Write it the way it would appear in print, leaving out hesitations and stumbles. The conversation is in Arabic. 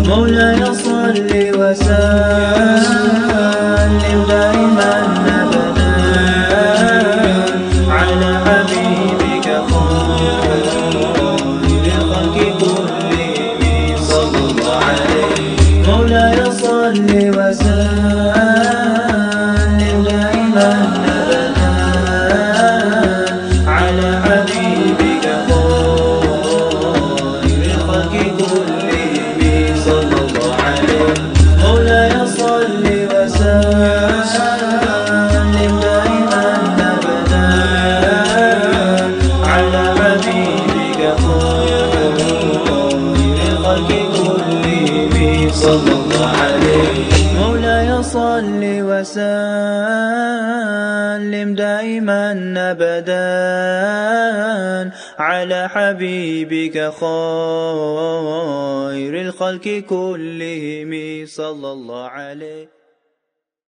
مولاي صل وسلم دائما أبدا على حبيبك خير الخلق كلهم صلى الله عليه. مولاي صل وسلم دائما أبدا على حبيبك خير الخلق كلهم صلى الله عليه. مولاي صل وسلم دائما أبدا على حبيبك خير الخلق كلهم صلى الله عليه. مولاي صل وسلم دائما أبدا على حبيبك خير الخلق كلهم صلى الله عليه.